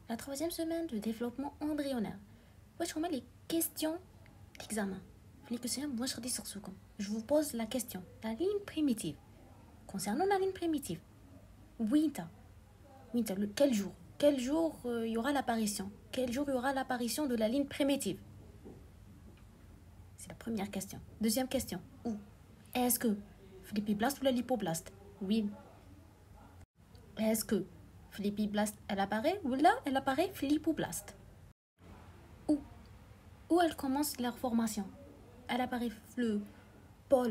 La troisième semaine de développement embryonnaire. Wesh هما les questions d'examen. Je vous pose la question. La ligne primitive. Concernant la ligne primitive. Quel jour? Quel jour il y aura l'apparition? Quel jour il y aura l'apparition de la ligne primitive? C'est la première question. Deuxième question. Où? Est-ce que l'épiblaste ou l'hypoblaste? Oui. Est-ce que l'épiblaste elle apparaît ou là elle apparaît l'hypoblaste? Où elle commence leur formation? Elle apparaît le pôle.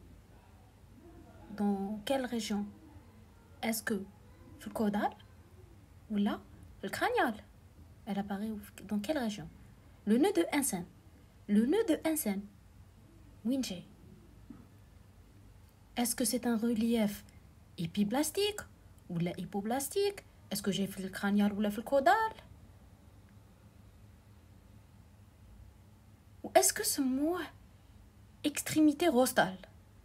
Dans quelle région? Est-ce que le caudal ou là le cranial? Elle apparaît dans quelle région? Le nœud de Hansen. Le nœud de Hansen. Winche. Est-ce que c'est un relief épiblastique ou la hypoblastique? Est-ce que j'ai fait le cranial ou le caudal? Ou est-ce que c'est moi extrémité rostale?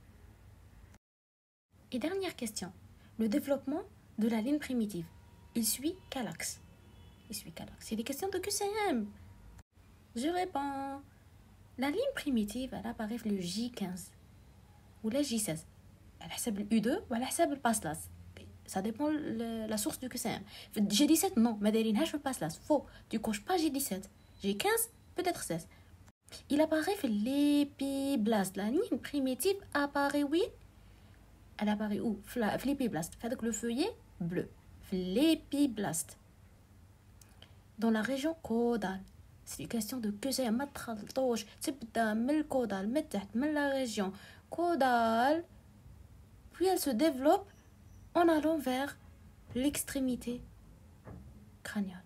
Et dernière question. Le développement de la ligne primitive. Il suit quel axe? C'est des questions de QCM. Je réponds. La ligne primitive, elle apparaît le J15 ou la J16. Elle حسب le U2 ou elle حسب le PASLAS. Ça dépend de la source du QCM. G17, non, ما دايرينهاش في PASLAS. Faux. Tu coches pas G17. G15, peut-être 16. Il apparaît في l'épiblaste. La ligne primitive apparaît oui. Elle apparaît où? في l'épiblaste. Fait que le feuillet bleu. في l'épiblaste. Dans la région caudale. C'est une question de QCM. ما تخلطوش. تبدا من الكودال من تحت من la région caudale. Puis elle se développe en allant vers l'extrémité crânienne.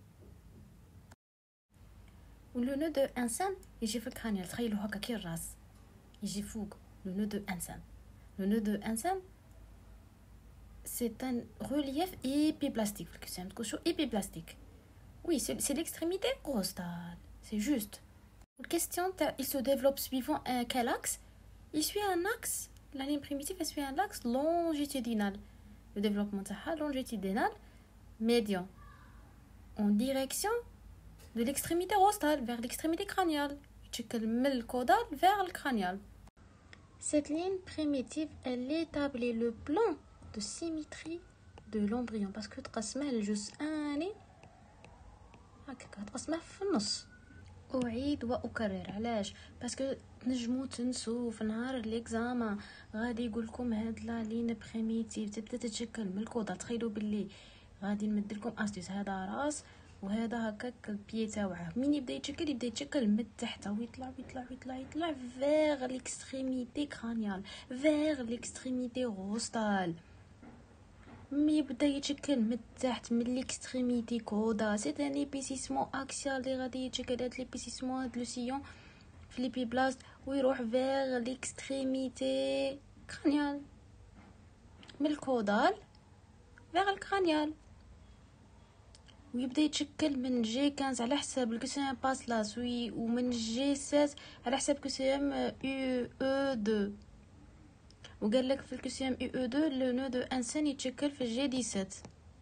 Le nœud de Hansen يجي في الكرانيال. تخيلوا هكا كي الراس يجي فوق. Le nœud de Hansen. Le nœud de Hansen, c'est un relief épiblastique. C'est un cochon épiblastique. Oui, c'est l'extrémité rostale. C'est juste. La question, il se développe suivant quel axe? Il suit un axe. La ligne primitive, elle suit un axe longitudinal. Le développement longitudinal, médian. En direction de l'extrémité rostale vers l'extrémité crâniale. Le caudal vers le crânial. Cette ligne primitive, elle établit le plan de symétrie de l'embryon. Parce que تقسمه لجزء آني هكاك تقسمه في النص. أعيد وأكرر. علاش؟ باسكو تنجمو تنسو في نهار الإكزامان غادي يقولكم هاد لا لين بريميتيف تبدا تتشكل من الكودال. تخيلوا باللي غادي نمدلكم أستيس. هذا راس وهذا هكاك البي تاوعه. مين يبدا يتشكل من تحت ويطلع vers l'extrémité crâniale, vers l'extrémité rostale. مي يبدا يتشكل من تحت من l'extrémité caudale. C'est un épaississement axial اللي غادي يتشكل هاد l'épaississement هاد لو سيون في l'épiblaste ويروح vers l'extrémité crâniale. من الكودال vers الكرانيال. ويبدا يتشكل من جي 15 على حساب الكسيام باسلاس ومن جي 16 على حساب كسيام يو او 2. وقال لك في الكسيام يو او 2 لو نو دو انسان يتشكل في جي 17.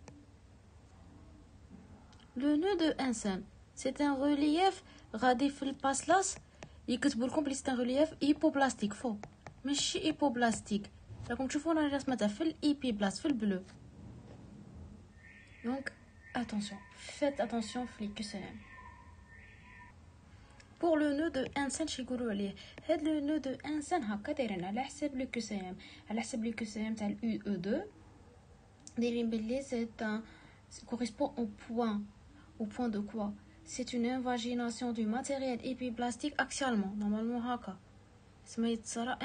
لو نو دو انسان سي ان ريلييف غادي في الباسلاس يكتبوا لكم بلي سي ان ريلييف ايبوبلاستيك. فو ماشي ايبوبلاستيك. راكم تشوفونا الرسمه تاع في الايبيبلاست في البلو. دونك attention, faites attention في الكسام. pour le nœud de Hansen شيقولوا عليه هاد لو نو دو انسان هكا دايرين على حساب لو كسام. على حساب لو كسام تاع اليو او 2 دايرين بلي سي correspond au point de quoi? C'est une invagination du matériel épiblastique axialement. Normalement هكا اسمها يتصرى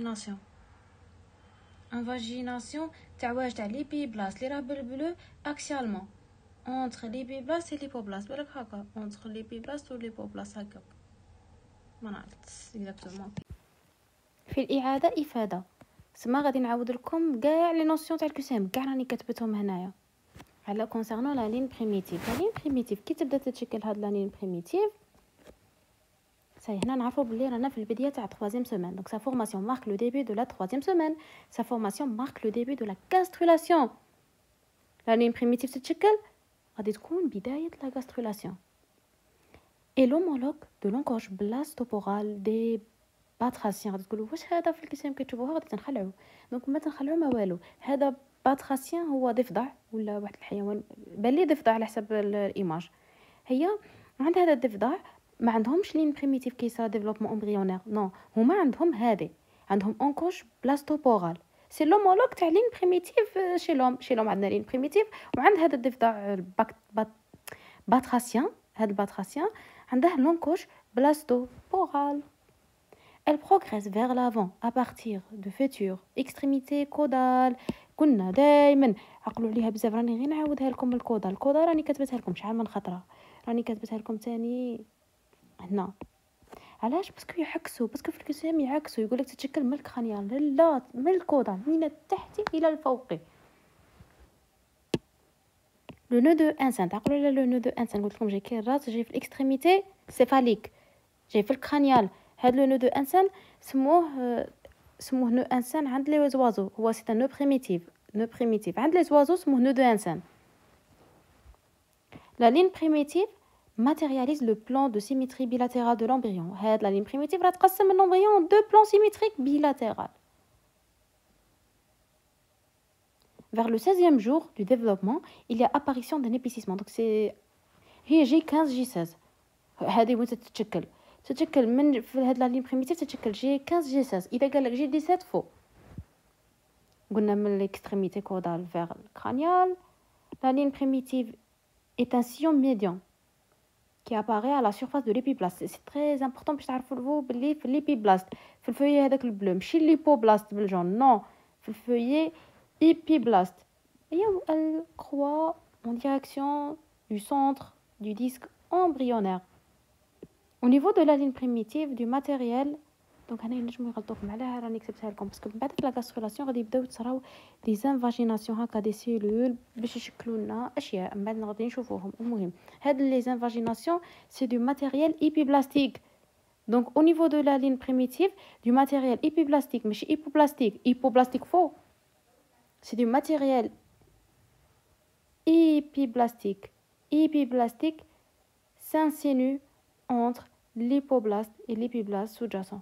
invagination تاع واش تاع l'épiblaste اللي راه بالبلو axialement entre l'épiblaste et l'hypoblaste. بالك هكا entre l'épiblaste و l'hypoblaste هكا ما نعرفت اكزاكتومون. في الاعاده افاده سما غادي نعاود لكم كاع لي نوسيون تاع الكسام كاع راني كتبتهم هنايا على كونسيرنون لا لين بريميتيف. لا لين بريميتيف كي تبدا تتشكل هاد لا لين بريميتيف صاي هنا نعرفوا بلي رانا في البدايه تاع 3e semaine. Donc sa formation marque le début de la 3e semaine. Sa formation marque le début de la gastrulation. La ligne primitive تتشكل غادي تكون بدايه لا غاسترولاسيون. اي لومولوج دو لونكوش بلاستوبورال دي باتراسيان. غادي تقولوا واش هذا في الكسام كتشوفوها غادي تنخلعوا. دونك ما تنخلعوا ما والو. هذا باتراسيان هو ضفدع ولا واحد الحيوان بان لي ضفدع على حسب الايماج. هي عند هذا الضفدع ما عندهمش لين بريميتيف كيسا ديفلوبمون امبريونير، نو هما عندهم هذه، عندهم اونكوش بلاستوبورال. سي لومولوج تاع لين بريميتيف شي لوم عندنا لين بريميتيف، وعند هذا الضفدع باتراسيان، هذا الباتراسيان عنده لونكوش blastoporale. Elle progresse vers l'avant à partir de futures extrémités caudales. كنا دائما عقلوا عليها بزاف، راني غير نعاودها لكم. الكودا راني كتبتها لكم شحال من خطره، راني كتبتها لكم تاني هنا. علاش؟ باسكو يعكسوا، باسكو في الكسام يعكسوا، يقول لك تتشكل من الكرانيال لا من الكودا من التحت الى الفوق. لو نو دو انسان، تعقلوا على لو نو دو انسان؟ قلت لكم جاي كاين الراس، جاي في الاكستريميتي سيفاليك، جاي في الكرانيال. هاد لو نو دو انسان سموه نو انسان عند لي زوازو، هو سي نو بريميتيف عند لي زوازو سموه نو دو انسان. لا لين بريميتيف matérialise le plan de symétrie bilatérale de l'embryon. هاد لا لين بريميتيف راه تقسم الامبريون دو بلان سيميتريك bilatéral. Vers le 16e jour du développement, il y a apparition d'un épicissement. Donc c'est هي جي 15 جي 16. هذه وين تتشكل من في هاد لا لين بريميتيف تتشكل جي 15 جي 16. اذا قال لك جي 17 فوق قلنا من l'extrémité caudale vers le cranial. La ligne primitive est un sillon médian qui apparaît à la surface de l'épiblaste. C'est très important باش تعرفوا بلي في l'épiblaste في الفeuillet هذاك البلو ماشي l'hypoblaste بالجون، نو في الفeuillet épiblaste. Et elle croît en direction du centre du disque embryonnaire. Au niveau de la ligne primitive du matériel. دونك هنا نجمو يغلطوكم عليها، راني كتبتها لكم باسكو من بعد لا غاسترولاسيون غادي يبداو تصراو دي زانفاجيناسيون هكا دي سيلول باش يشكلوا لنا اشياء من بعد غادي نشوفوهم. المهم هاد لي زانفاجيناسيون سي دو ماتيريال ايبيبلاستيك. دونك او نيفو دو لا لين بريميتيف دو ماتيريال ايبيبلاستيك ماشي ايبوبلاستيك فو، سي دو ماتيريال ايبيبلاستيك s'insinue entre l'hypoblaste et l'épiblaste sous-jacent.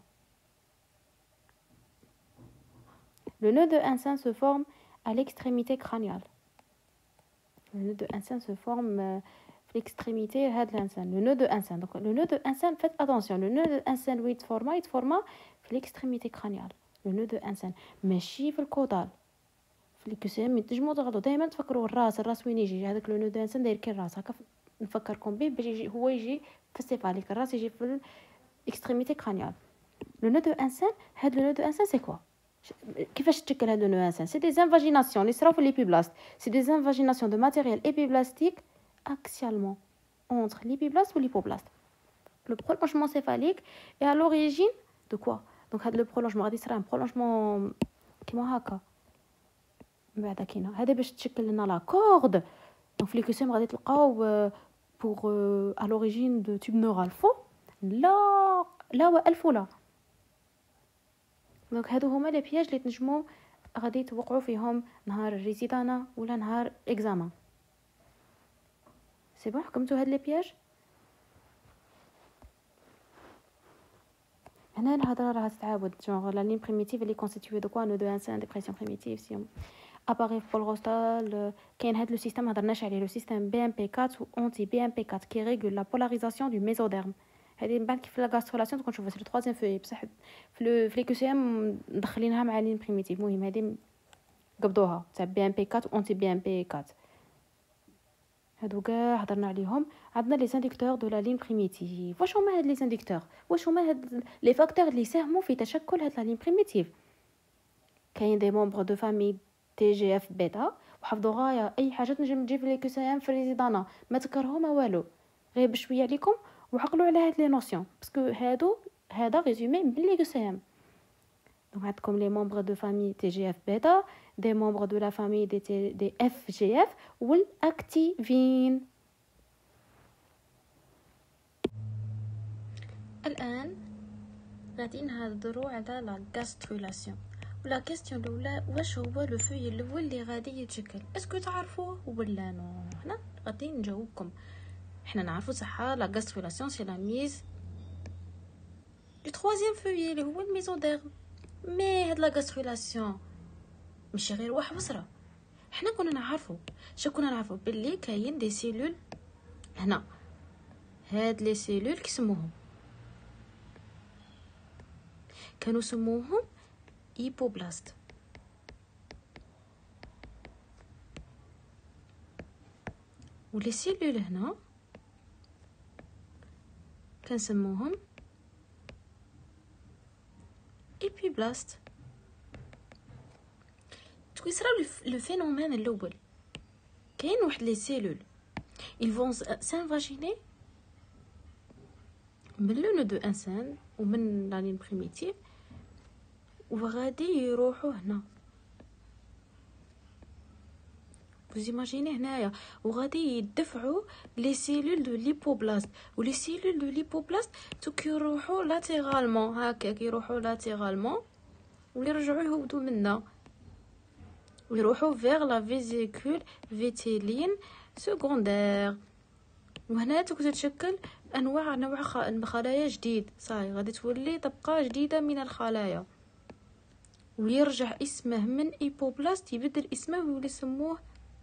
Le nœud de Hensen se forme à l'extrémité crâniale. Le nœud de Hensen se forme à l'extrémité de Hensen. Le nœud de Hensen. Donc le nœud de Hensen, faites attention. Le nœud de Hensen, oui, il forme à l'extrémité crâniale. Le nœud de Hensen. ماشي في الكودال. في الكسام تنجموا تغلطوا دائما تفكروا الراس وين يجي. هذاك لو نو دو انسان داير كي الراس هكا نفكركم به باش يجي هو يجي في السيفاليك، الراس يجي في الاكستريميتي كرانيال. لو نو دو انسان، هاد لو نو دو انسان سي كوا؟ كيفاش تشكل هاد لو نو انسان؟ سي دي زانفاجيناسيون اللي صراو في ليبيبلاست، سي دي زانفاجيناسيون دو ماتيريال ايبيبلاستيك axialement entre l'épiblaste ou l'hypoblaste. Le prolongement céphalique est à l'origine de quoi? Donc هاد لو prolongement غادي يصرا prolongement كيما هكا من بعد كاينه هذا باش تشكل لنا لا كورد. دونك في ليكوسيم غادي تلقاو بوغ ا لوريجين دو تيوب نورال فو لا والف لا. دونك هادو هما لي بياج اللي تنجمو غادي توقعوا فيهم نهار الريزيدانا ولا نهار اكزامان. سي بون حكمتوا هاد لي بياج. هنا الهضره راها تتعاود جونغ لا لين بريميتيف اللي كونستيتيو دو كوا نو دو انسان ديبريسيون بريميتيف سي apparaît pour le rostal كاين هذا لو سيستم هضرناش عليه لو سيستم بي ام بي 4 و اونتي بي ام بي 4 كي ريغول لا بولاريزاسيون دو ميزوديرم. هذه من بعد كيف لا غاسترولاسيون تكون نشوفها في التروازيام فوي بصح في ليكوسيام مدخلينها مع لين بريميتيف. المهم هذه قبضوها تاع بي ام بي 4 و اونتي بي ام بي 4 هادو كاع هضرنا عليهم. عندنا لي زانديكتور دو لا لين بريميتيف. واش هما هاد لي زانديكتور؟ واش هما هاد لي فاكتور اللي يساهموا في تشكل هاد لا لين بريميتيف؟ كاين دي ممبر دو فامي تي جي اف بيتا وحفظوا غايه اي حاجه تنجم تجي في ليكوسيام في الريزيدانا ما تكرهوا ما والو غير بشويه عليكم وعقلوا على هاد لي نوسيون باسكو هذا ريزومي من ليكوسيام. دونك عندكم لي ممبر دو فامي تي جي اف بيتا، دي ممبر دو لا فامي دي اف جي اف والاكتيفين. الان غادي نهضروا على لا غاسترولاسيون. لا كيستيون الاولى واش هو لو فوي الاول اللي غادي يتشكل اسكو تعرفوه ولا نو. هنا غادي نجاوبكم. حنا نعرفوا صح لا غاسترولاسيون سي لا ميز دو troisième فوي اللي هو الميزوديرم. مي هاد لا غاسترولاسيون ماشي غير واحد وصره. حنا كنا نعرفوا باللي كاين دي سيلول هنا. هاد لي سيلول كيسموهم كانوا سموهم ايبوبلاست. ولي سيلول هنا كنسموهم ايبيبلاست. يصراو لو فينومين الاول. كاين واحد لي سيلول ils vont s'invaginer من لو دو انسان ومن لا لين بريميتيف وغادي يروحوا هنا. vous imaginez هنايا وغادي يدفعوا لي سيلول دو ليبوبلاست. ولي سيلول دو ليبوبلاست يروحوا لاتيرالمون هكاك يروحوا لاتيرالمون ويرجعوا يهبطوا منا ويروحوا vers la vésicule vétéline secondaire. وهنا تتشكل انواع خلايا جديد. صاي غادي تولي طبقه جديده من الخلايا ويرجع اسمه من ايبوبلاست يبدل اسمه ويولي يسموه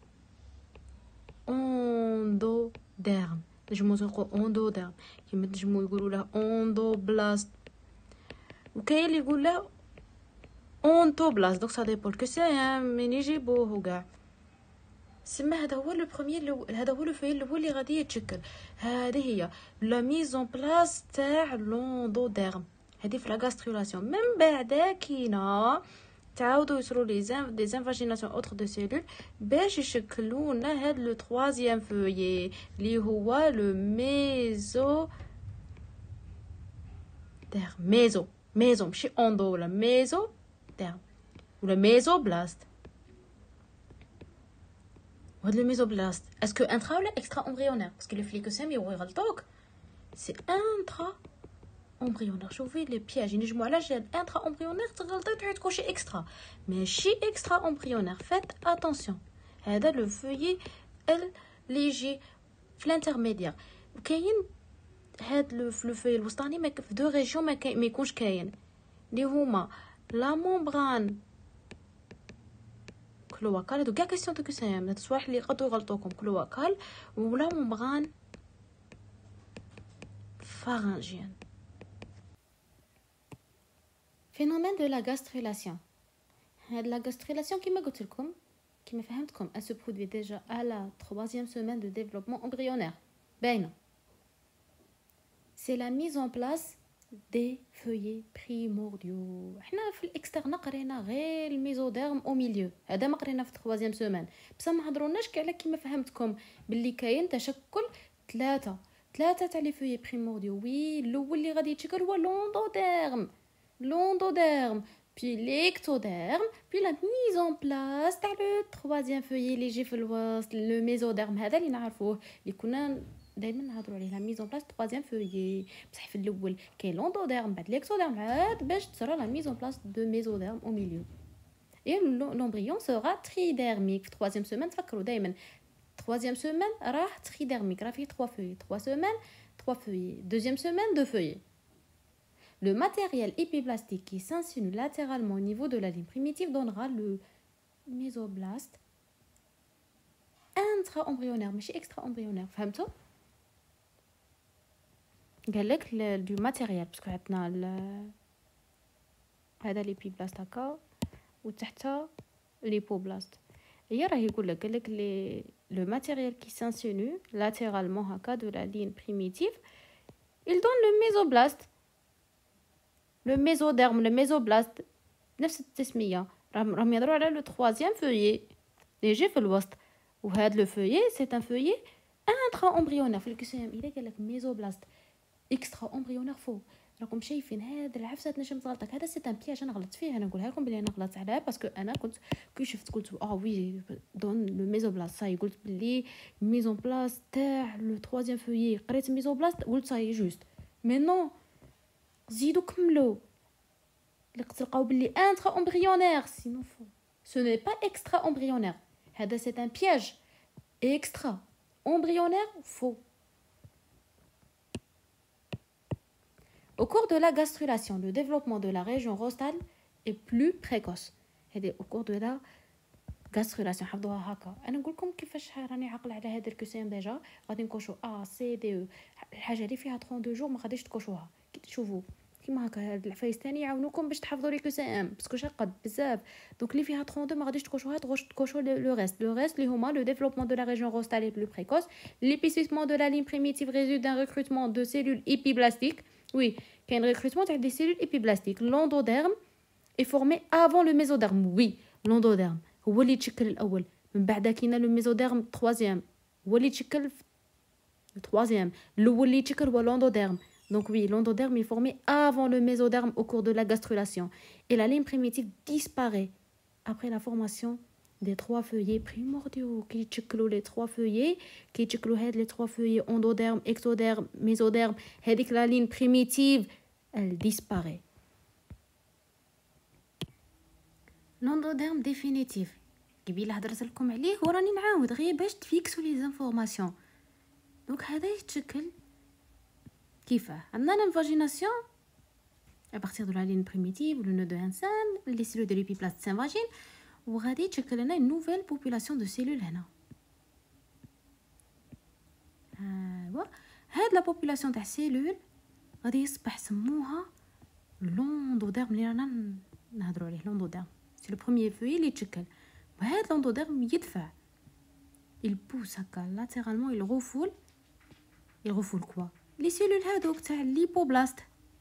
اندوديرم. نجمو نقولوا اندوديرم كيما نجمو يقولوا له اندوبلاست وكاين اللي يقول له اونتوبلاست. دونك سا ديبول كو سي من يجيبوه وكاع. سما هذا هو لو بروميير هذا هو لو فوي الاول اللي غادي يتشكل. هذه هي لا ميزون بلاس تاع لوندوديرم. هذه في لا غاسترولاسيون. من بعد كاينه تعاودوا يصروا لي زانفاجيناسيون اوتر دو سيلول باش يشكلوا لنا هذا لو troisième فوي اللي هو لو ميزو ديرم. ميزو ماشي اوندو ولا ميزو ديرم ولا ميزوبلاست. وهاد لو ميزوبلاست اسكو انترا ولا اكسترا امبريونير باسكو لو فليكوسام يغلطوك سي انترا امبريونير. شوفي لي بياج ينجموا على جال انترا امبريونير تغلطي تروحي تكونشي اكسترا ماشي اكسترا امبريونير. فات اتونسيون هذا لو فوي اللي يجي في الانترميديير. وكاين هاد لو فوي الوسطاني ما في دو ريجيون ما يكونش كاين اللي هما لا ممبران كلوكال. هادو كاع كيسيون دو كسام هاد الصوالح اللي يقدروا يغلطوكم كلوكال ولا ممبران pharyngien. Phénomène de la gastrulation. La gastrulation كما قلت لكم كما فهمتكم elle se produit déjà à la 3e semaine de développement embryonnaire. باينه. C'est la mise en place des feuillets primordiaux. حنا في الاكسترنا قرينا غير الميزوديرم او ميليو. هذا ما قرينا في 3e سيمين بصح ما هضروناش كاع كما فهمتكم باللي كاين تشكل ثلاثه تاع لي فويي بريمورديو. وي الاول اللي غادي يتشكل هو لوندوديرم puis l'ectoderme puis la mise en place تاع لو troisième فويي اللي يجي في الوسط لو ميزوديرم. هذا اللي نعرفوه اللي كنا دائما نهضروا عليه لا ميز اون بلاس troisième فويي. بصح في الاول كاين لوندوديرم بعد ليكتوديرم عاد باش تصرا لا ميز اون بلاس دو ميزوديرم او ميليو. et l'embryon sera tridermique. في 3e semaine تفكروا دائما 3e semaine راه tridermique راه فيه 3 feuilles. 3 semaines 3 feuilles. 2e semaine 2 feuilles. Le matériel épiblastique qui s'insinue latéralement au niveau de la ligne primitive donnera le mésoblaste intra-embryonnaire ماشي extra-embryonnaire. فهمتوا؟ قال لك دو ماتيريال باسكو عندنا هذا ليبيبلاست هكا وتحتها ليبوبلاست. هي راه يقول لك قال لك لو ماتيريال كي سانسينو لاتيرالمون هكا دو لا لين بريميتيف il donne le mésoblaste لو ميزوديرم لو ميزوبلاست نفس التسميه. راهم يهضروا على لو 3e فويي اللي يجي في الوسط. وهذا لو فويي سي ان فويي انترا امبريونير. في الكسام الا قال لك ميزوبلاست اكسترا امبريونير فوق راكم شايفين هذا العفسه تنجم تغلطك. هذا سي ان بياج انا غلطت فيه. انا نقولها لكم بلي انا غلطت عليه باسكو انا كنت كي شفت قلت وي دون لو ميزوبلاست صاي قلت بلي ميزون بلاس تاع لو 3e فويي قريت ميزوبلاست قلت صاي جوست مي نو زيدوا كملوا اللي تلقاو باللي انترا امبريونير سينو فو ce n'est pas extra embryonnaire هذا c'est un piège extra embryonnaire faux. Au cours de la gastrulation, le développement de la région rostale est plus précoce. Au cours de la gastrulation, حفظوها هكا. أنا نقول لكم كيفاش راني عاقل على هذا الكسيم ديجا. غادي نكوشو A C D E. الحاجة اللي فيها 32 جور ما غاديش تكوشوها. كي تشوفوا كيما هكا هاد العفايس تاني يعاونوكم باش تحفظوا لي كسيم باسكو شقد بزاف. دونك اللي فيها 32 ما غاديش تكوشوها تكوشوا لو ريست. لو ريست اللي هما le développement de la région rostale est plus précoce. L'épaississement de la ligne primitive résulte d'un recrutement de cellules épiblastiques. Oui, كاين recrutement تاع des cellules épiblastiques. L'endoderme est formé avant le mésoderme. Oui, l'endoderme هو اللي يتشكل الاول من بعد كاين لو ميزوديرم troisième هو اللي يتشكل troisième الاول اللي يتشكل هو l'endoderme. Donc oui, l'endoderme est formé avant le mésoderme au cours de la gastrulation et la ligne primitive disparaît après la formation des trois feuillets primordiaux qui يتشكلوا les trois feuillets qui يتشكلوا هاد les trois feuillets endoderme, exoderme, mésoderme. هذيك la ligne primitive elle disparaît. L'endoderme définitif قبيله هضرت لكم عليه وراني نعاود غير باش تفيكسوا لي زانفورماسيون. دونك هذا يتشكل كيفاه عندنا l'invagination à partir de la ligne primitive le nœud de Hansen les cellules de l'épiplaste Saint-Vagine وغادي يتشكل لنا une nouvelle population de cellules هنا. هاد لا population تاع cellules غادي يصبح سموها l'endoderme اللي رانا نهضروا عليه. l'endoderme c'est le premier feuillet اللي يتشكل وهذا l'endoderme يدفع il pousse هكا latéralement il refoule quoi les cellules هذوك تاع الليبوبلاست.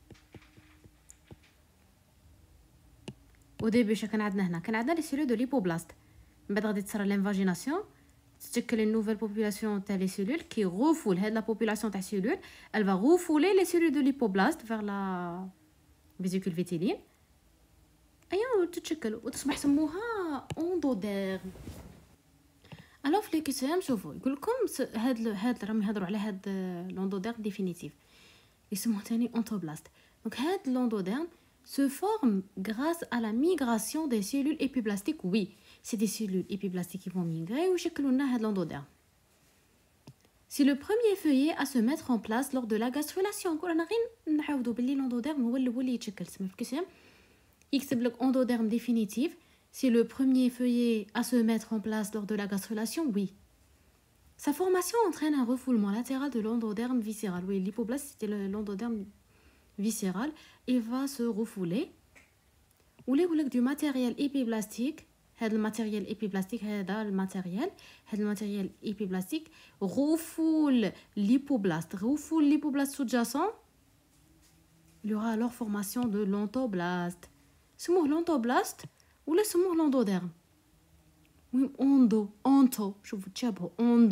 au début كان عندنا هنا كان عندنا les cellules de l'hypoblaste من بعد غادي تصرى l'invagination تتشكل une nouvelle population تاع les cellules qui refoule هاد la population تاع cellules elle va refouler les cellules de l'hypoblaste vers la vésicule vitelline ايوا تتشكل وتصبح سموها اندوديرم. الوغ في لي كيسيام شوفوا يقول لكم هاد راهم يهضروا على هاد لوندوديرم ديفينيتيف يسموه ثاني انتوبلاست. دونك هاد لوندوديرم se forme grâce à la migration des cellules épiblastiques. Oui, c'est des cellules épiblastiques qui vont migrer ويشكلوا لنا هاد لوندوديرم. C'est le premier feuillet à se mettre en place lors de la gastrulation. كنا غير نعاودوا باللي لوندوديرم هو اللي يتشكل سما في الكيسيام يكتب لك endoderme définitif. C'est le premier feuillet à se mettre en place lors de la gastrulation. Oui. Sa formation entraîne un refoulement latéral de l'endoderme viscéral. Oui, l'hypoblaste c'était l'endoderme viscéral. Il va se refouler. Ou les du matériel épiblastique. هذا الماتيريال épiblastique هذا الماتيريال épiblastique refoule l'hypoblaste. Refoule l'hypoblaste sous-jacent. Il y aura alors formation de l'entoblaste. سموه l'entoblaste ولا سموه l'endoderme. المهم onto شوفوا تشابهوا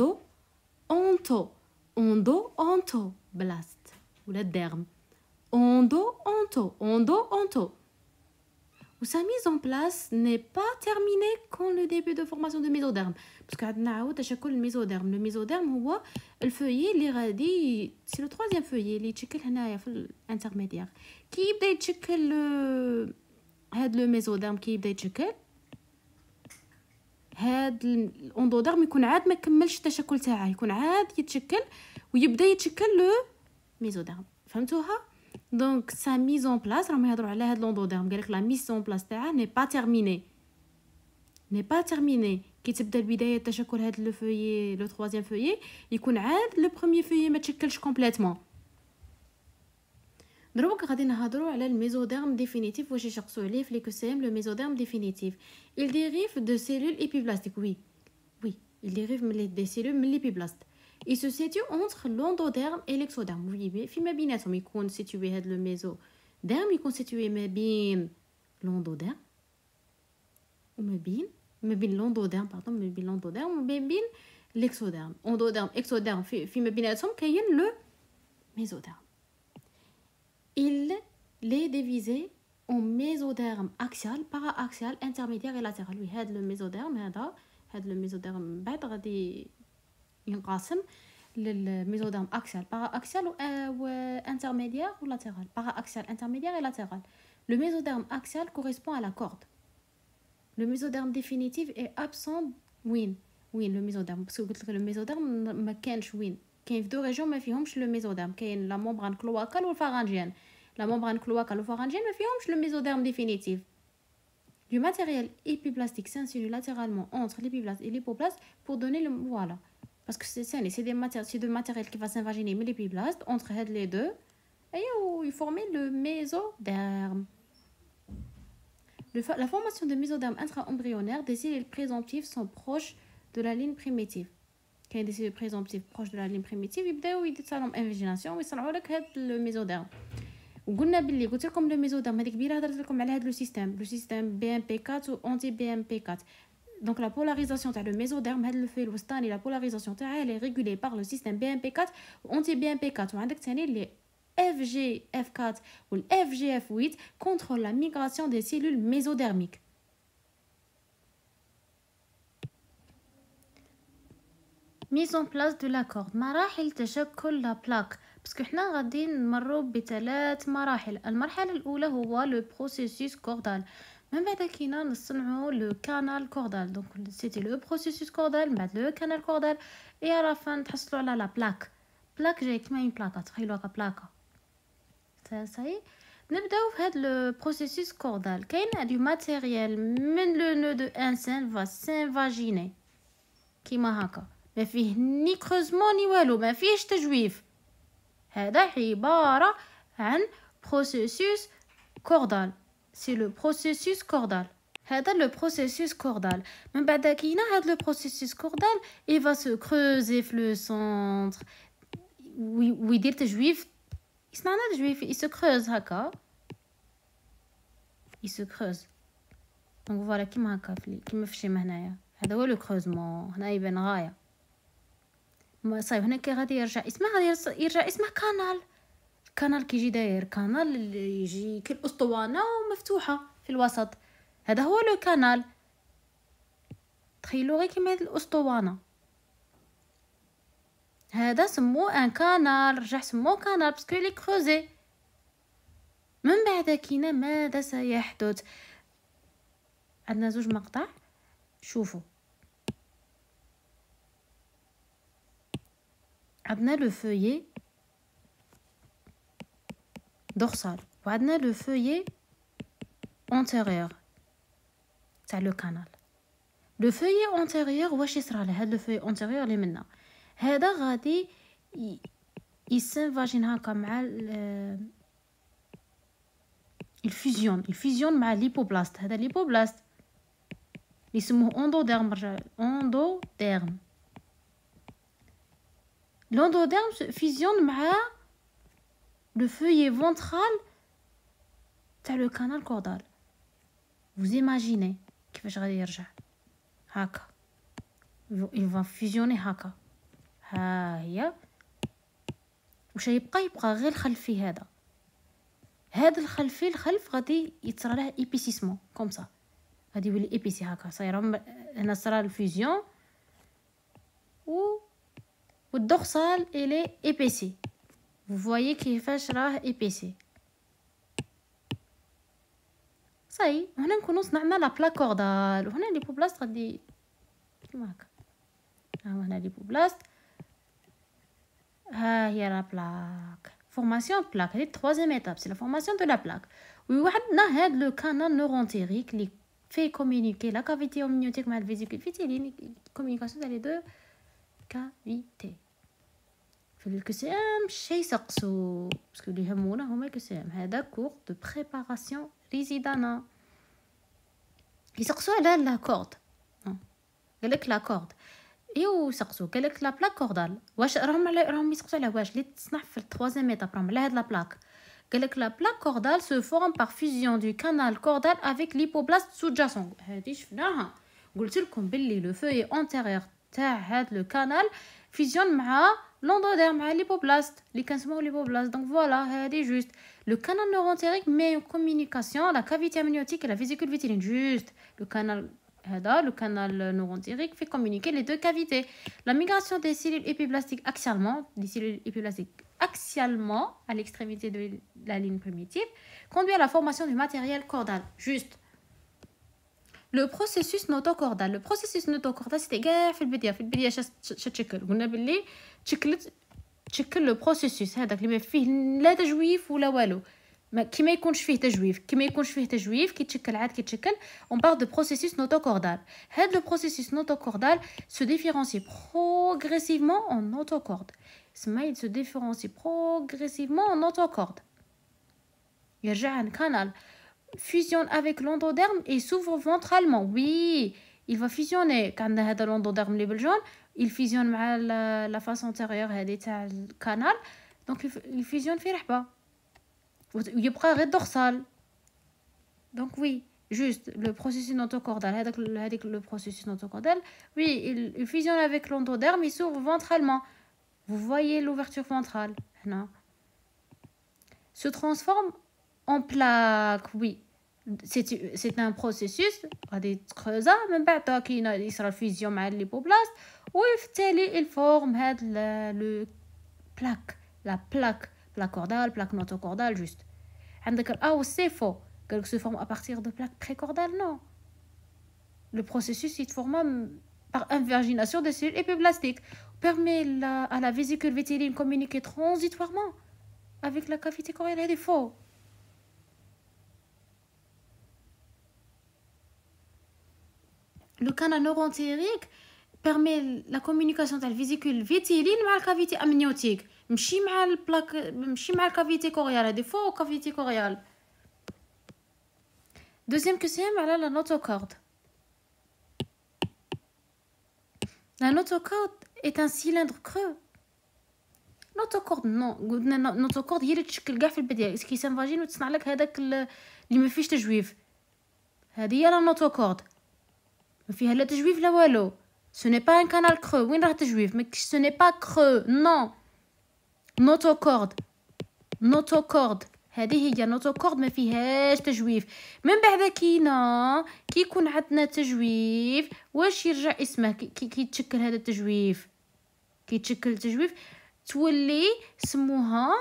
onto بلاست ولا derme onto. Ou sa mise en place n'est pas terminée quand le début de formation de mésoderme. Parce que عندنا عاود تشكل الميزوديرم. الميزوديرم هو الفeuillet اللي غادي سي لو troisième feuillet اللي يتشكل هنايا في الانترميديير. كي يبدا يتشكل هاد لو ميزوديرم كي يبدا يتشكل هاد الاندوديرم يكون عاد ما كملش التشكل تاعه يكون عاد يتشكل ويبدا يتشكل لو ميزوديرم. فهمتوها؟ دونك سا ميز اون بلاس راهم يهضروا على هاد لوندوديرم قالك لا ميز اون بلاس تاعه ني با تيرميني كي تبدا البدايه تشكل هاد لو فويي لو troisième فويي يكون عاد لو premier فويي ما تشكلش كومبليتوم. دروك غادي نهضروا على الميزوديرم ديفينيتيف واش يشقصوا عليه في ليكوسيم. لو ميزوديرم ديفينيتيف il dérive de cellules épiblastiques. oui il dérive des cellules من l'épiblaste. Il se situe entre l'endoderme et l'exoderme. Oui, فيما بيناتهم يكون situé هاد لو ميزوديرم يكون situé ما بين l'endoderme وما بين l'endoderme pardon ما بين l'endoderme وما بين l'exoderme. endoderme exoderme فيما بيناتهم كاين لو ميزوديرم. Il les divisé en mésoderme axial, para-axial, intermédiaire et latéral. Oui, هاد لو ميزوديرم هاد لو ميزوديرم بعد غادي ينقسم للميزوديرم axial, para-axial و intermédiaire ou latéral. Para-axial, intermédiaire et latéral. Le mésoderme axial correspond à la corde. Le mésoderme définitif est absent. وين le mésoderme parce que قلت لك le mésoderme ما كانش وين كاين في دو ريجون ما فيهمش le mésoderme كاين la membrane cloacale والpharyngéenne. La membrane cloacale والpharyngéenne ما فيهمش le mésoderme définitif. Du matériel épiblastique s'insinue latéralement entre l'épiblaste et l'hypoblaste pour donner le voilà parce que c'est des matériels qui va s'invaginer mais l'épiblaste entre les deux et il former le mésoderme. La formation de mésoderme intra-embryonnaire des cellules présomptives sont proches de la ligne primitive. Quand il y a des cellules présomptives proches de la ligne primitive, ils يتصلوا انفاجيناسيون ويصنعوا لك هذا الميزوديرم. وقلنا باللي قلت لكم لو ميزوديرم هذيك كبيره هضرت لكم على هذا لو سيستم بي ام بي 4 و انتي بي ام بي 4. Donc la polarisation تاع le mésoderme هذا الفيل الوسطاني la polarisation تاعها elle est régulée par le système BMP4 و anti BMP4 وعندك ثاني اللي FGF4 ou le FGF8 contrôle la migration des cellules mésodermiques. Mise en place de la corde. مراحل تشكل la plaque. parce que حنا غادي نمروا بثلاث مراحل. المرحلة الأولى هو le processus cordal. من بعد كينا نصنعوا le canal cordal. donc c'était le processus cordal من بعد le canal cordal et à la fin تحصلوا على la plaque. plaque جاي كما une plaque تخيلوا هكا بلاكه. صحيح نبداو في هذا لو بروسيسوس كوردال. كاين دو ماتيريال من لو نو دو انسان va s'invaginer كيما هكا ما فيه ني كروزمون ني والو ما فيهش تجويف. هذا عباره عن بروسيسوس كوردال سي لو بروسيسوس كوردال. هذا لو بروسيسوس كوردال. من بعد كاينه هذا لو بروسيسوس كوردال il va se creuser في لو سونتر ويدير تجويف. يصنعنا تجويف il se creuse هكا il se creuse دونك فوالا كيما هكا كيما في الشيما هنايا. هذا هو لو كروزمون. هنا يبان غايه ما صايب. هنا كي غادي يرجع اسمه غادي يرجع اسمه كانال. الكانال كيجي داير كانال اللي يجي كالاسطوانه ومفتوحه في الوسط. هذا هو لو كانال. تخيلوا غير كيما هاد الاسطوانه. هذا سموه ان كانال. رجع سموه كانال باسكو لي كروزي. من بعد كينا ماذا سيحدث؟ عندنا زوج مقطع شوفوا. عندنا لو فeuillet dorsal وعندنا لو feuillet antérieur تاع لو كانال. لو feuillet antérieur واش يصرى له؟ هذا لو feuillet antérieur اللي منا هذا غادي يسنفاجين هكا مع الفيزيون مع ليبوبلاست. هذا ليبوبلاست يسموه اندوديرم. اندوديرم. الاندوديرم فيزيون مع لو فeuillet ventral تاع لو كانال كوردال. vous imaginez كيفاش غادي يرجع هكا il va fusionner هكا. ها هي واش يبقى غير الخلفي. هذا الخلفي الخلف غادي يتصرى له ايبيسيسمون كوم سا غادي يولي ايبيسي هكا صايره. هنا صرا الفيزيون والدورسال الي ايبيسي. vous voyez كيفاش راه ايبيسي. صاي هنا نكونوا صنعنا لا بلاك كوردال. وهنا لي بوبلاست غادي كيما هكا. هنا لي بوبلاست. ها هي لا بلاك. فورماسيون بلاك هذه التروازيام ايتاب سي لا فورماسيون دو لا بلاك. وعندنا هاد لو كانال نورونتيريك لي في كومونيكي لا كافيتي امنيوتيك مع الفيزيكول فيتيلين كومونيكاسيون تاع لي دو كافيتي. في الكسام شي يسقسو باسكو اللي يهمونا هما الكسام. هذا كور دو بريباراسيون ريزيدانا. يسقسو على لا كورد. قالك لا كورد ايوا سقسو قالك لا بلاك كوردال. واش راهم يسقسوا على واش اللي تصنع في التروازيام ايتاب راهم على هاد لا بلاك. قالك لا بلاك كوردال سو فورم بار فيزيون دو كانال كوردال افيك ليبوبلاست سوجاسون. هادي شفناها قلت لكم باللي لو فeuillet antérieur تاع هاد لو كانال فيزيون مع لوندوديرم مع ليبوبلاست اللي كنسموه ليبوبلاست. دونك فوالا هادي جوست لو كانال نورونتيريك مي اون كومونيكاسيون لا كافيتي امنيوتيك لا فيزيكول فيتيلين. جوست لو كانال هذا le canal neurotérique fait communiquer les deux cavités. La migration des cellules épiblastiques axialement, des cellules épiblastiques axialement à l'extrémité de la ligne primitive conduit à la formation du matériel cordal. Juste. Le processus notocordal. Le processus notocordal, c'était كاع في البداية شتشكل. قلنا باللي تشكل لو بروسيسوس هذاك اللي ما فيه لا تجويف ولا والو. كي ما يكونش فيه تجويف كيتشكل on parle de processus notocordal. هذا le processus notocordal se différencie progressivement en notocorde. il se différencie progressivement en notocorde. يرجع عن canal fusionne avec l'endoderme et s'ouvre ventralement. Oui, il va fusionner. Quand هذا l'endoderme اللي بالجون, il fusionne مع la face antérieure هذه تاع الكانال. Donc il fusionne في رحبة. ويبقى غير dorsal. Donc oui, juste le processus notocordal. هذاك le processus notocordal. Oui, il fusionne avec l'endoderme, il s'ouvre ventralement. Vous voyez l'ouverture ventrale. هنا. Se transforme en plaque, oui. C'est un processus غادي تخزا من بعد كاينه يصرى الفيزيون مع الليبوبلاست وبالتالي الفورم هاد لو بلاك لا بلاك كوردال بلاك نوتوكوردال جوست عندك ا و سي فو قالك سو فورم ا بارتير دو بلاك بريكوردال نو le processus il forme par invagination des cellules épiblastiques permet à la vésicule vétéline communiquer transitoirement avec la cavité choriale هذه faux. Le canal neuroentérique permet la communication de la vésicule vétéline avec la cavité amniotique. ماشي مع البلاك ماشي مع الكافيتي كوريال هذه فوق كافيتي كوريال. Deuxième question على la notocorde. La notocorde est un cylindre creux. Notocorde non قلنا notocorde هي اللي تشكل كاع في البداية كيسان فاجين وتصنع لك هذاك اللي ما فيش تجويف. هذه هي la notocorde. ما فيها لا تجويف لا والو. Ce n'est pas un canal creux. وين راه تجويف mais ce n'est pas creux. Non. Notocorde. هذه هي نوتوكورد ما فيهاش تجويف. من بعد كينا كي يكون عندنا تجويف واش يرجع اسمه كي يتشكل هذا التجويف كي يتشكل تجويف تولي سموها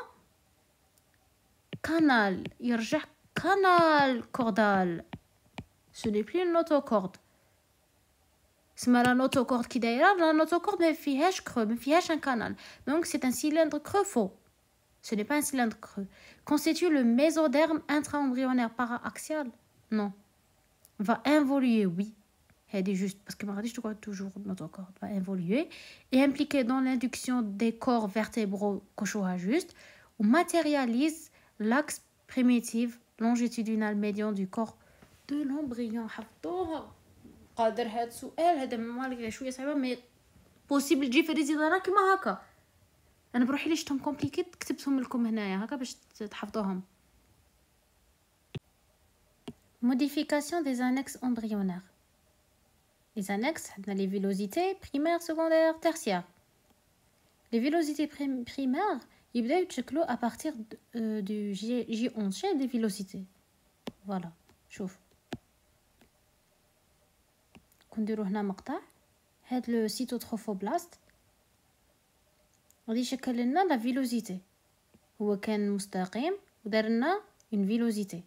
كانال يرجع كانال كوردال. Ce n'est plus une notocorde. اسمها لا نوتوكورد كي دايره لا نوتوكورد ما فيهاش كرو ما فيهاش ان كانال. Donc c'est un cylindre creux faux. Ce n'est pas un cylindre creux. Constitue le mésoderme intra-embryonnaire para-axial? Non. Va involuer, oui. Elle est juste, parce que je crois toujours notre corps va évoluer et impliquer dans l'induction des corps vertébraux cochoa juste ou matérialise l'axe primitif longitudinal médian du corps de l'embryon. حطوها قادر هذا السؤال هذا مالك شويه صعيبه مي بوسيبل تجي في ريزيدارا كيما هكا. انا بروحي لي شفتهم كومبليكي كتبتهم لكم هنايا هكا باش تحفظوهم. Modification des annexes embryonnaires. Les annexes, les villosités primaires, secondaires, tertiaires. Les villosités primaires, ils بداو يتشكلوا à partir du J11 chaîne des villosités. Voilà, شوف. كنديروا هنا مقطع. هاد لو سيتوتروفوبلاست غادي يشكل لنا لا فيلوزيتي. هو كان مستقيم ودار لنا une villosité.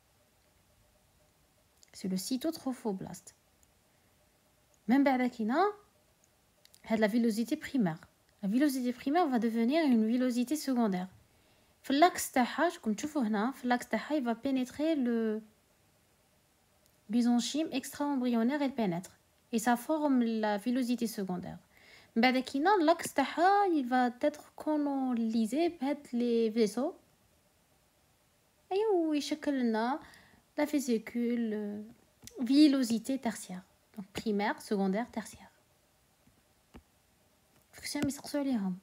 C'est le cytotrophoblast. من بعد كاينه هاد لا فيلوزيتي بريمير. La villosité primaire va devenir une villosité secondaire. في l'axe تاعها كنتو تشوفوا هنا في l'axe تاعها il va pénétrer le mésenchyme extra-embryonnaire et pénètre et ça forme la villosité secondaire. من بعد كاينه l'axe تاعها il va être colonisé بهاد les vaisseaux ايوا يشكل لنا la vésicule villosité tertiaire. Donc primaire, secondaire, tertiaire. فكسهم يسقسوا عليهم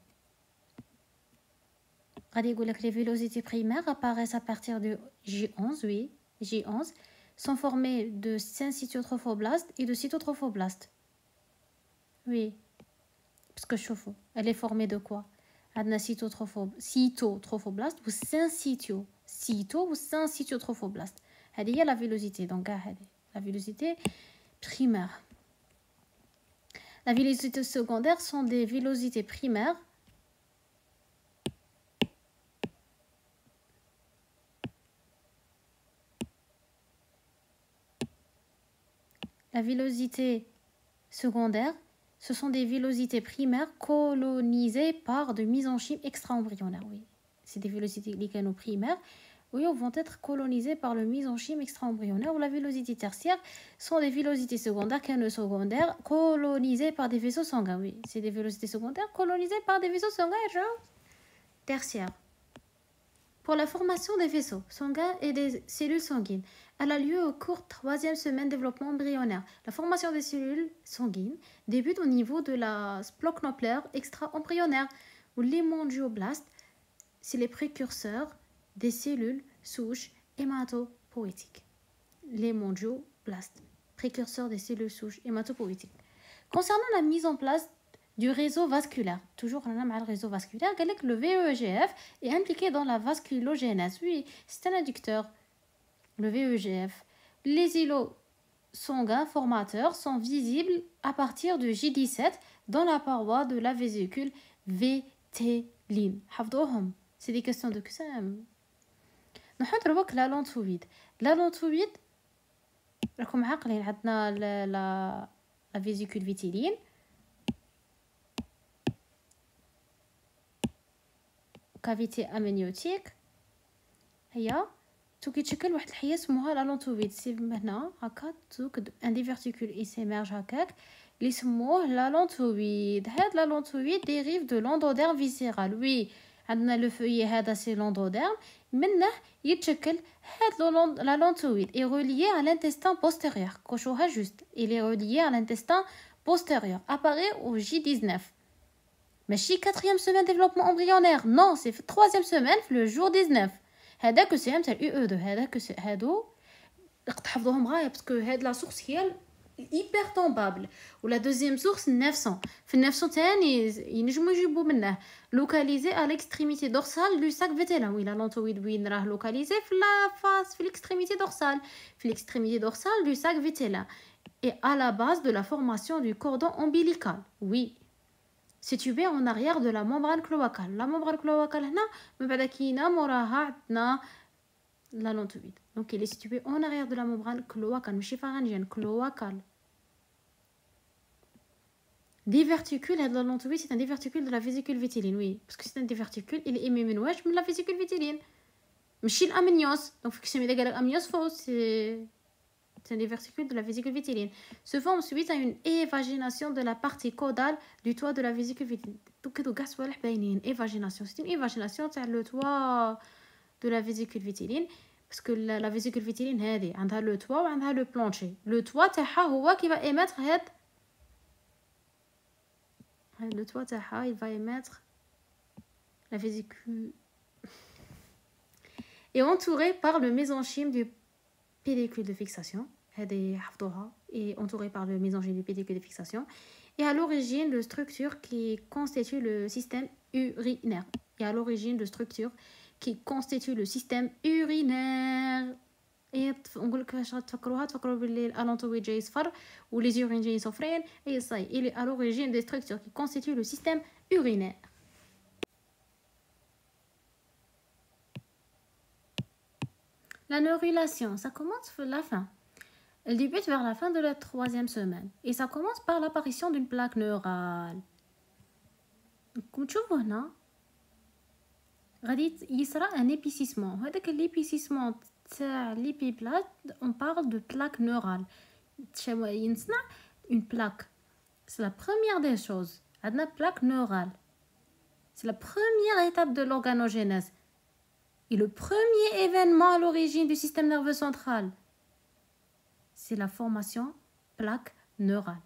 غادي يقول لك les villosités primaires apparaissent à partir de J11. Oui, J11 sont formées de syncytiotrophoblastes et de cytotrophoblastes. Oui, parce que شوفوا elle est formée de quoi عندنا cytotrophoblast ou syncytio ou syncytiotrophoblaste. هذه هي la villosité. Donc هذه la villosité primaire. La villosité secondaire sont des villosités primaires La villosité secondaire, ce sont des villosités primaires colonisées par de mésenchymes extra-embryonnaires. Oui, c'est des villosités licheno-primaires. Oui, vont être colonisées par le mésenchyme extra-embryonnaire. Ou la villosité tertiaire sont des villosités secondaires, secondaires, colonisées par des vaisseaux sanguins. Oui, c'est des villosités secondaires colonisées par des vaisseaux sanguins tertiaires. Pour la formation des vaisseaux sanguins et des cellules sanguines, elle a lieu au cours de la 3e semaine de développement embryonnaire. La formation des cellules sanguines débute au niveau de la splocnoplaire extra-embryonnaire, où les hémangioblastes, c'est les précurseurs des cellules souches hématopoïétiques. Les hémangioblastes, précurseurs des cellules souches hématopoïétiques. Concernant la mise en place du réseau vasculaire, toujours on a le réseau vasculaire, le VEGF est impliqué dans la vasculogénèse. Oui, c'est un inducteur, le VEGF. Les îlots sanguins formateurs sont visibles à partir de J17 dans la paroi de la vésicule vétéline. حفظوهم. C'est des questions de QCM. نحط دروك لا لونتويد. لا لونتويد راكم عاقلين عندنا la vésicule vétéline. cavité amniotique هي كيتشكل واحد الحيه اسمها لا لونتوفيد. سي هنا هكا ان دي فيرتيكول يسيمرج هكاك اللي سموه لا لونتوفيد. هاد لا لونتوفيد ديريف دو لوندوديرم فيسيرال. وي عندنا لو فويي هذا سي لوندوديرم، منه يتشكل هاد لا لونتوفيد اي روليي على l'intestin postérieur. كوشوها جوست il est relié à l'intestin postérieur. apparaît au J19. ماشي 4e semaine développement embryonnaire. non, c'est 3e semaine في le jour 19. هذاك سي تاع الاي او 2. هذاك هادو تحفظوهم غايه باسكو هاد لا سورس هي ايبر طومبابل. ولا دوزيام سورس 900. في 900 ثاني ينجموا يجيبوا منه لوكاليزي على الاكستريميتي دورسال لو ساك فيتيلا. وي لا لونتويد وين راه لوكاليزي في لا فاس في الاكستريميتي دورسال. في الاكستريميتي دورسال لو ساك فيتيلا et à la base de la formation du cordon ombilical. oui, situé en arrière de la membrane cloacale. La membrane cloacale هنا من بعد كاينه موراها عندنا la lontoïde. Donc il est situé en arrière de la membrane cloacale, ماشي pharyngienne, cloacale. Diverticule, la lontoïde c'est un diverticule de la vésicule vétéline. oui, parce que c'est un diverticule, il est émis من واش من la vésicule vétéline. ماشي الامنيوس. donc فيك سمي داك الامنيوس فوق c'est un diverticule de la vésicule vétéline. Se forme suite à une évagination de la partie caudale du toit de la vésicule vétéline. Donc كاع صوالح باينين. évagination, c'est une évagination تاع le toit de la vésicule vétéline. parce que la vésicule vétéline هذه عندها le toit وعندها le plancher. le toit تاعها هو qui va émettre هاد le toit تاعها il va émettre la vésicule est entouré par le mésenchyme du pédicule de fixation. هذه حفظوها. et entouré par le mésenchyme du pédicule de fixation et à l'origine de structures qui constituent le système urinaire. et à l'origine de structures qui constituent le système urinaire. et نقول لك واش تفكروها باللي الاناتومي جاي صفر و les urines جايين صفرين. et ça il est à l'origine des structures qui constituent le système urinaire. La neurulation, ça commence vers la fin. Elle débute vers la fin de la 3e semaine. Et ça commence par l'apparition d'une plaque neurale. Comme tu vois هنا غادي يصرى un épicissement. هذاك l'épicissement تاع l'épiplasme, on parle de plaque neurale. ينصنع une plaque. C'est la première des choses. عندنا plaque neurale. C'est la première étape de l'organogénèse. Et le premier événement à l'origine du système nerveux central, c'est la formation plaque neurale.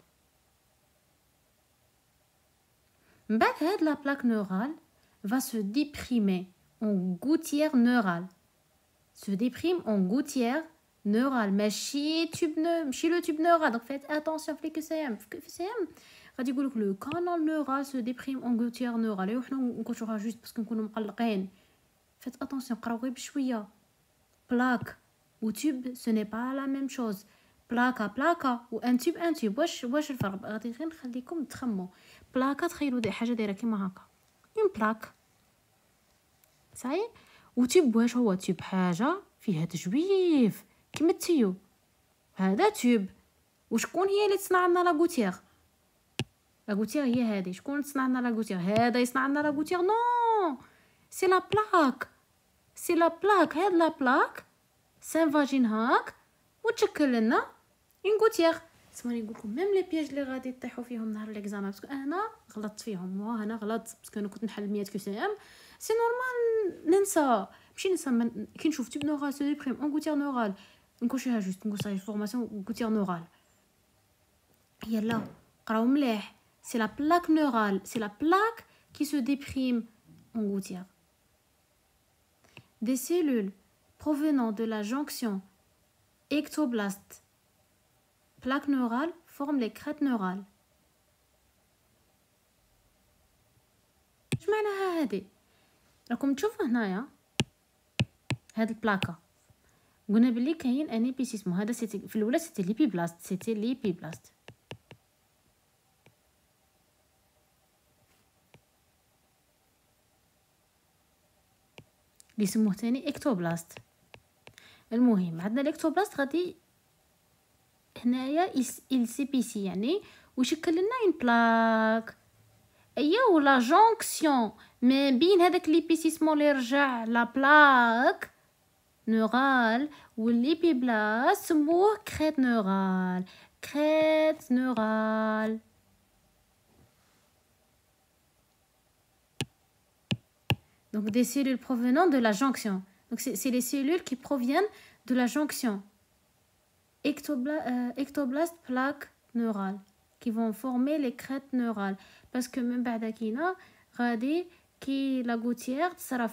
La plaque neurale va se déprimer en gouttière neurale. Se déprime en gouttière neurale. Mais chez le tube neural. Donc faites attention, faites que c'est le canal neural se déprime en gouttière neurale. Et on va juste parce qu'on est مقلقين. Faites attention, قراو غير بشويه. plaque ou tube ce n'est pas la même chose. plaque و un tube واش الفرق؟ غادي غير نخليكم تخمو. plaque تخيلوا حاجه دايره كيما هكا une plaque صحيح. و tube واش هو؟ tube حاجه فيها تجويف كيما التيوب. هذا tube وشكون هي اللي تصنع لنا لا غوتيير؟ لا غوتيير هي هذه. شكون تصنع لنا لا غوتيير؟ هذا يصنع لنا لا غوتيير؟ نو، سي لا بلاك. سي لا بلاك. هاد لا بلاك سان فاجين هاك وتشكل لنا اون غوتيير. سمعني نقول لكم ميم لي بياج اللي غادي تطيحوا فيهم نهار ليكزامان، باسكو انا غلطت فيهم، وهنا غلط باسكو انا كنت نحل 100 كيو سي ام. سي نورمال ننسى، ماشي ننسى. كي نشوف تيب نورال سو ديبريم اون غوتيير نورال نكوشيها جوست نقول صاي فورماسيون غوتيير نورال. هي لا، قراو مليح. سي لا بلاك نورال، سي لا بلاك qui se déprime en gouttière. Des cellules provenant de la jonction ectoblaste plaque neurale forment les crêtes neurales. اش معناها هادي؟ راكم تشوفوا هنايا هاد البلاكه، قلنا بلي كاين ان ايبيسيسمو. هذا سيتي في الاولى سيتي ليبيبلاست، سيتي ليبيبلاست. اللي يسموه تاني اكتوبلاست. المهم عندنا الاكتوبلاست غادي هنايا il s'épaissit يعني ويشكل لنا اون بلاك. ايا ولا جونكسيون ما بين هذاك ليبيسيسمون اللي رجع لا بلاك نورال والليبيبلاست سموه كريت نورال. كريت نورال. Donc des cellules provenant de la jonction. Donc c'est les cellules qui proviennent de la jonction ectoblast plaque neurale qui vont former les crêtes neurales. Parce que من بعد كينا غادي كي la gouttière sera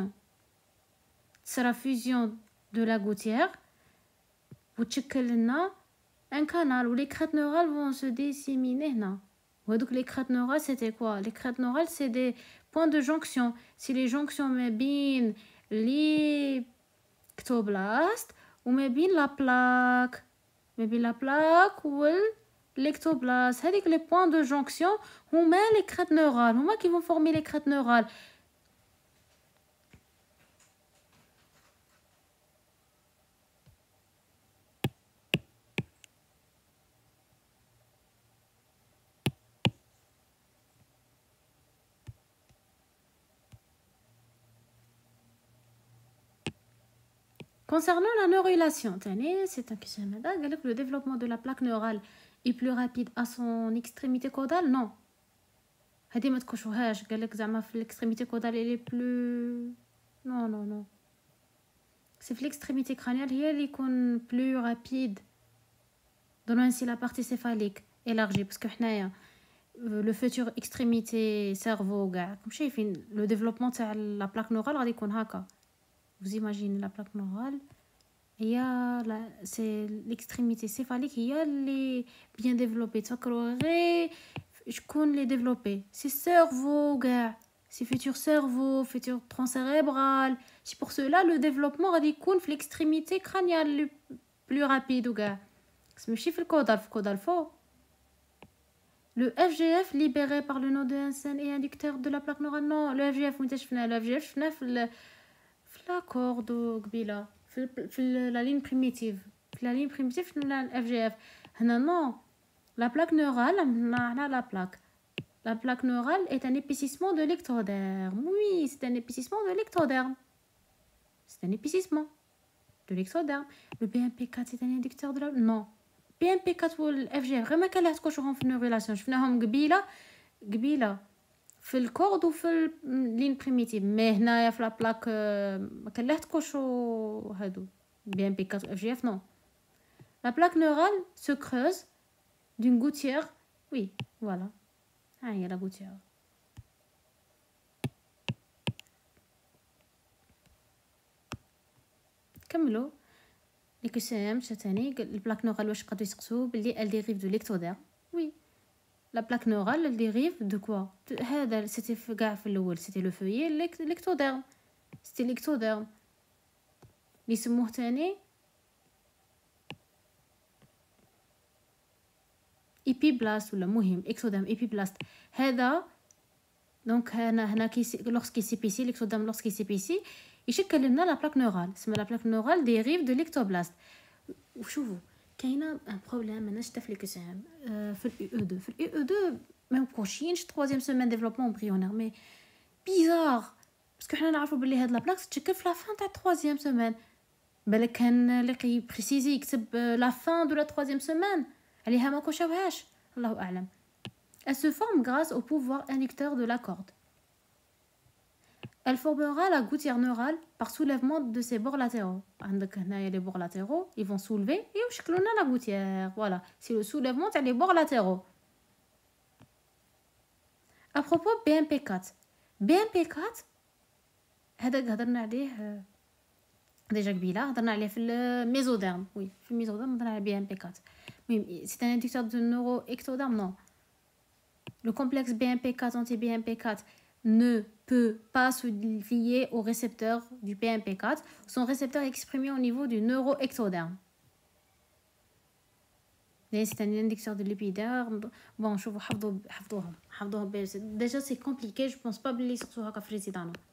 fusion de la gouttière وتشكل لنا un canal où les crêtes neurales vont se disséminer هنا. Donc les crêtes neurales c'était quoi? Les crêtes neurales c'est des points de jonction. C'est les jonctions ما بين l'ectoblast وما بين la plaque. ما بين la plaque والlectoblast. هذيك les points de jonction هما les crêtes neurales. هما qui vont former les crêtes neurales. Concernant la neurulation, c'est un question. Le développement de la plaque neurale est plus rapide à son extrémité caudale? Non. هذه ما تكوشوهاش. قال لك زعما في l'extrémité caudale elle est plus non. C'est في l'extrémité crânienne هي اللي يكون plus rapide. Donnons ainsi la partie céphalique élargie parce que حنايا le futur extrémité cerveau كاع شايفين le développement تاع la plaque neurale غادي يكون هكا. Vous imaginez la plaque neurale, c'est l'extrémité céphalique qui est bien développée. Je les développer. C'est cerveau, c'est futur cerveau, futur tronc cérébral. C'est pour cela le développement radical في l'extrémité crânienne le plus rapide. C'est même chiffre caudal faux. Le FGF libéré par le node Hansen est inducteur de la plaque neurale. Non, le FGF, la corde قبيله في la ligne primitive. في la ligne primitive شنو FGF هنا. non, la plaque neurale هنا la plaque neurale est un épaississement de l'ectoderme. Oui, c'est un épaississement de l'ectoderme. C'est un épaississement de l'ectoderme. Le BMP4 c'est un inducteur de la... non, BMP4 وال FGF غير ما كان لها تكوشوهم في النوريلاسيون. شفناهم قبيله في الكورد وفي اللين بريميتيف. مي هنايا في لابلاك ما كان لها تكوشو هادو بي ام بي 4 اف جي اف. نو. لا بلاك نورال سو كروز دون غوتيير. وي فوالا ها هي لا غوتيير. كملوا لي كسام تاني. البلاك نورال واش قدروا يسقسوا باللي ال ديريف دو ليكتودير. وي la plaque neurale elle dérive de quoi? هذا c'était في الاول c'était le feuillet l'ectoderme. c'était l'ectoderme اللي يسموه تاني ايبيبلاست ولا مهم اكتوديرم ايبيبلاست. هذا دونك هنا كي لوغسكي سيبيسي l'ectoderme لوغسكي سيبيسي يشكل لنا لا بلاك نورال. اسمها لا بلاك نورال dérive de l'ectoblast. وشوفوا كاينه ان بروبليم انا شفت في ليكوسيام في الاي او 2 في الاي او 2 ما مكوشينش 3 سيمين ديفلوبمون امبريونير مي بيزار باسكو حنا نعرفوا بلي هاد لا بلاك تشكل في لا فان تاع 3 سيمين بالك كان اللي بريسيزي يكتب لا فان دو لا 3 سيمين عليها ما كوشاوهاش الله اعلم. Elle se forme grâce au pouvoir inducteur de la corde. Elle formera la gouttière neurale par soulèvement de ses bords latéraux. عندك هنايا les bords latéraux, ils vont soulever et يشكلوا لنا la gouttière. Voilà, c'est le soulèvement تاع les bords latéraux. À propos BMP4. BMP4 هذاك هضرنا عليه ديجا قبيله هضرنا عليه في الميزوديرم. وي في الميزوديرم هضرنا على BMP4. المهم c'est un inducteur de neuroectoderme non. Le complexe BMP4 anti-BMP4 ne peut pas se lier au récepteur du BMP4. Son récepteur est exprimé au niveau du neuroectoderme. C'est un inducteur de l'épiderme. Bon, je vous حفظوهم. Déjà c'est compliqué, je pense pas que les sortes هكا في ريزيدانو.